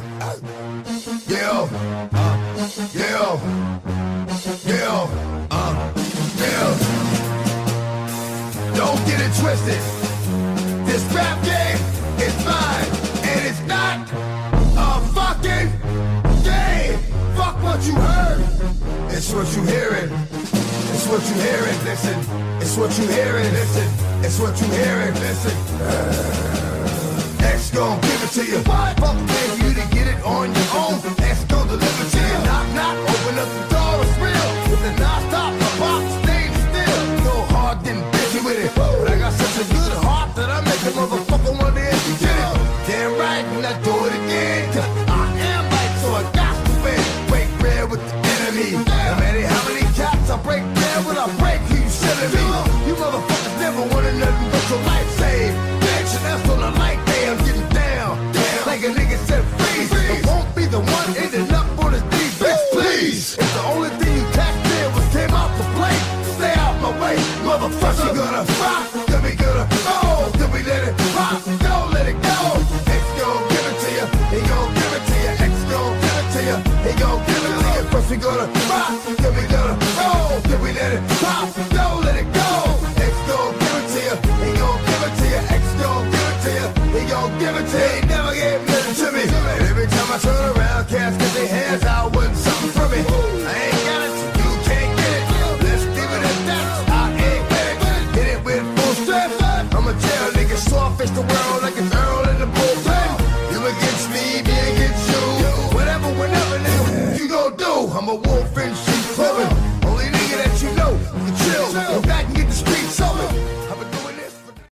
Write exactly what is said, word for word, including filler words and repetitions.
Yeah, uh, yeah, yeah, uh, yeah. Don't get it twisted. This rap game is mine, and it's not a fucking game. Fuck what you heard. It's what you hearing. It's what you hearing. Listen. It's what you hearing. Listen. It's what you hearing. Listen. Uh, X gon' give it to you. What? Fuck gave you to get it on your own. X gon' deliver to you. Knock, knock. Open up the door. It's real. With the non-stop, the box, stay still. Go hard, getting busy with it. But I got such a good heart that I make a motherfucker want to get it. Damn right, and I do it again. Cause I am right, so I got to win. Break bread with the enemy. No matter how many cats I break bread with, I break who you silly me. You motherfuckers never wanted nothing but your life saved. Bitch, and that's on the light day. I'm getting down. Damn. Like a nigga said, freeze. But won't be the one ending up on this beat, bitch, please. If the only thing you tapped in was came out the plate, stay out my way, motherfucker. You gonna rock, then we gonna roll, then we let it pop, don't let it go. X gon' give it to you, he gon' give it to you. X gon' give it to you, he gon' give it to you. First we gonna rock, then we gonna roll, then we let it pop, don't let it go. X gon' give it to you, he gon' give it to you. X gon' give it to you, he gon' give it to you. He never gave nothing to me. And every time I turn around, cats get their hands out with something from me. I ain't got it, you can't get it. Let's leave it at that. I ain't with it. Hit it with full strength. I'm a jail nigga, so I face the world.